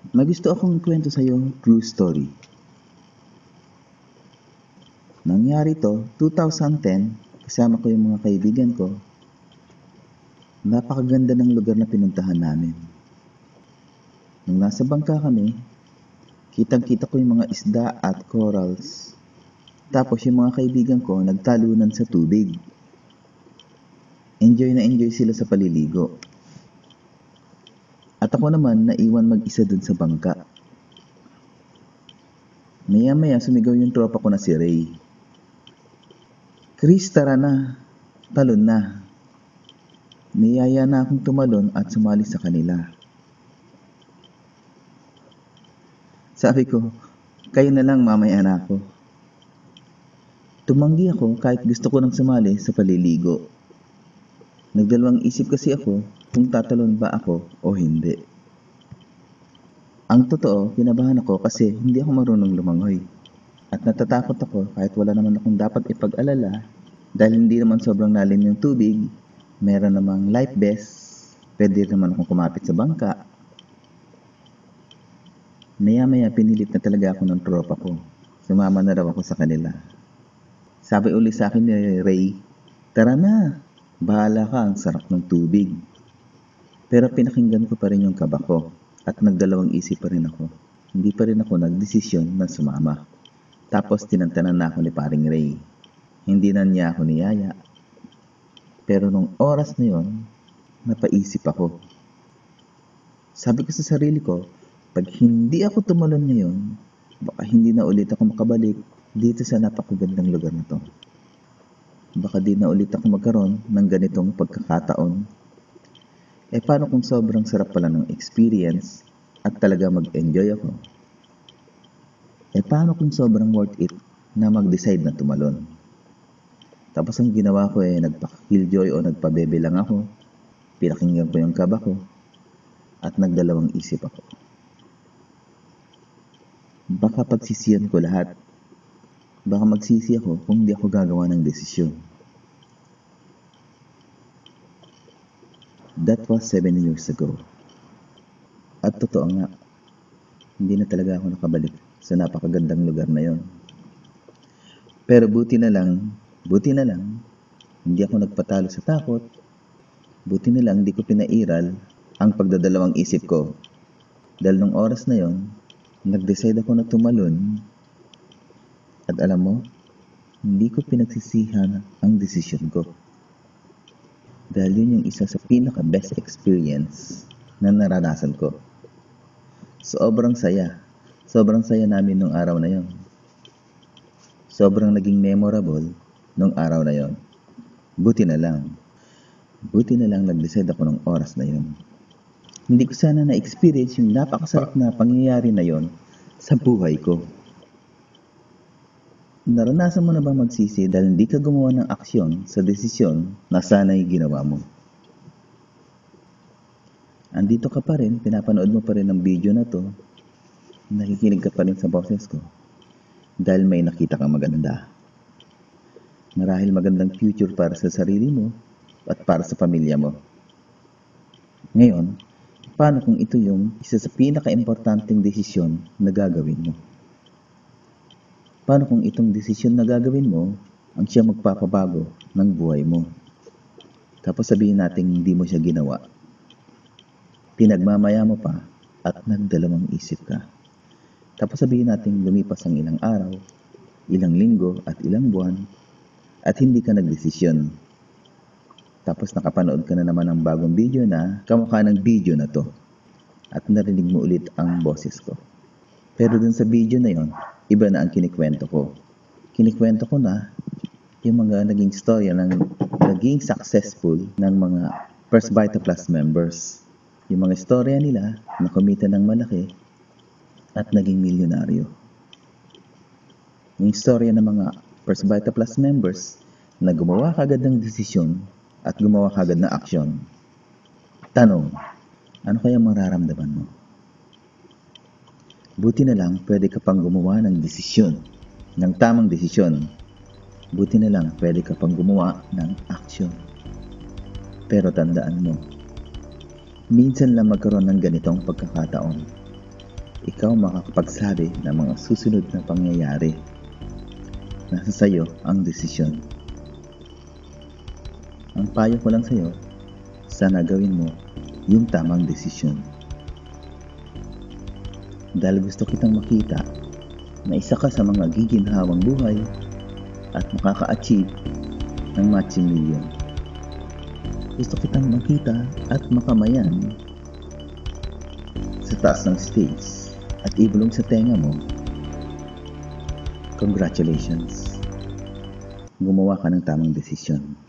May gusto akong ikwento sa'yo, true story. Nangyari to, 2010, kasama ko yung mga kaibigan ko. Napakaganda ng lugar na pinuntahan namin. Nung nasa bangka kami, kitang-kita ko yung mga isda at corals. Tapos yung mga kaibigan ko nagtalunan sa tubig. Enjoy na enjoy sila sa paliligo. At ako naman naiwan mag-isa dun sa bangka. Maya-maya sumigaw yung tropa ko na si Ray. Chris, tara na. Talon na. Niyaya na akong tumalon at sumali sa kanila. Sabi ko, kayo na lang, mamaya na ako. Tumanggi ako kahit gusto ko nang sumali sa paliligo. Nagdalawang isip kasi ako kung tatalon ba ako o hindi. Ang totoo, kinabahan ako kasi hindi ako marunong lumangoy. At natatakot ako kahit wala naman akong dapat ipag-alala dahil hindi naman sobrang lalim yung tubig, meron namang life vest, pwede naman akong kumapit sa bangka. Maya-maya pinilit na talaga ako ng tropa ko. Sumama na raw ako sa kanila. Sabi uli sa akin ni Ray, tara na, bahala ka, ang sarap ng tubig. Pero pinakinggan ko pa rin yung kaba ko at nagdalawang isip pa rin ako. Hindi pa rin ako nagdesisyon na sumama. Tapos tinantanan na ako ni paring Ray. Hindi na niya ako niyaya. Pero nung oras na yon, napaisip ako. Sabi ko sa sarili ko, pag hindi ako tumalon ngayon, baka hindi na ulit ako makabalik dito sa napakagandang lugar na to. Baka di na ulit ako magkaroon ng ganitong pagkakataon. Paano kung sobrang sarap pala ng experience at talaga mag-enjoy ako? Paano kung sobrang worth it na mag-decide na tumalon? Tapos ang ginawa ko nagpa-killjoy o nagpabebe lang ako. Pinakinggan ko yung kaba ko at nagdalawang isip ako. Baka pagsisiyan ko lahat. Baka magsisi ako kung hindi ako gagawa ng desisyon. That was 7 years ago. At totoo nga, hindi na talaga ako nakabalik sa napakagandang lugar na yon. Pero buti na lang, hindi ako nagpatalo sa takot. Buti na lang, hindi ko pinairal ang pagdadalawang isip ko. Dahil nung oras na yon, nag-decide ako na tumalon. At alam mo, hindi ko pinagsisihan ang desisyon ko. Dahil yun yung isa sa pinaka-best experience na naranasan ko. Sobrang saya namin nung araw na yon. Sobrang naging memorable nung araw na yon. Buti na lang nag-decide ako ng oras na yon. Hindi ko sana na-experience yung napakasarap na pangyayari na yon sa buhay ko. Naranasan mo na ba magsisi dahil hindi ka gumawa ng aksyon sa desisyon na sana'y ginawa mo? Andito ka pa rin, pinapanood mo pa rin ang video na to, nakikinig ka pa rin sa boses ko dahil may nakita kang maganda. Marahil magandang future para sa sarili mo at para sa pamilya mo. Ngayon, paano kung ito yung isa sa pinaka-importanteng desisyon na gagawin mo? Paano kung itong desisyon na gagawin mo ang siya magpapabago ng buhay mo? Tapos sabihin natin hindi mo siya ginawa. Pinagmamaya mo pa at nagdalawang isip ka. Tapos sabihin natin lumipas ang ilang araw, ilang linggo at ilang buwan at hindi ka nagdesisyon. Tapos nakapanood ka na naman ng bagong video na kamukha ng video na to at narinig mo ulit ang boses ko. Pero dun sa video na yon, iba na ang kinikwento ko. Kinikwento ko na yung mga naging storya ng naging successful ng mga First Vita Plus members. Yung mga storya nila na kumita ng malaki at naging milyonaryo. Yung storya ng mga First Vita Plus members na gumawa kagad ng desisyon at gumawa kagad ng aksyon. Tanong, ano kaya mararamdaman mo? Buti na lang pwede ka pang gumawa ng desisyon, ng tamang desisyon. Buti na lang pwede ka pang gumawa ng aksyon. Pero tandaan mo, minsan lang magkaroon ng ganitong pagkakataon. ikaw makakapagsabi ng mga susunod na pangyayari. Nasa sayo ang desisyon. Ang payo ko lang sa'yo, sana gawin mo yung tamang desisyon. Dahil gusto kitang makita na isa ka sa mga giginhawang buhay at makaka-achieve ng matching million. Gusto kitang makita at makamayan sa taas ng stage at ibulong sa tenga mo. Congratulations! Gumawa ka ng tamang desisyon.